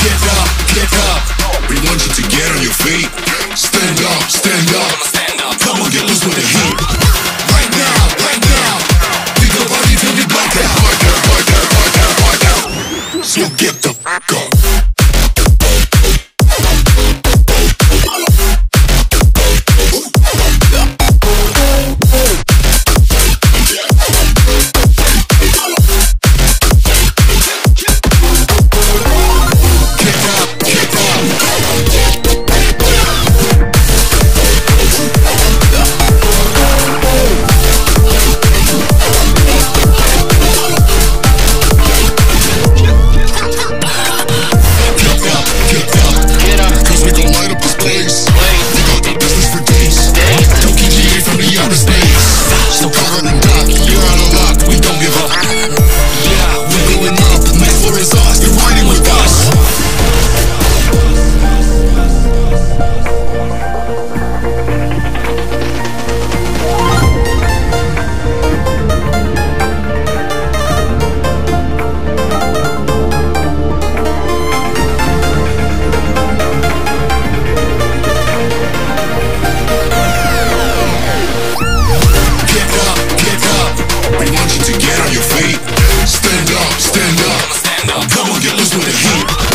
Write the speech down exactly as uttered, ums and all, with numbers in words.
Get up, get up. We want you to get on your feet. Stand up, stand up. Come on, get loose with the heat. Right now, right now. We go party till we black out. Black out, black out, black out, black out. So get the fuck up. Stand up, stand up. Come on, get loose with the heat.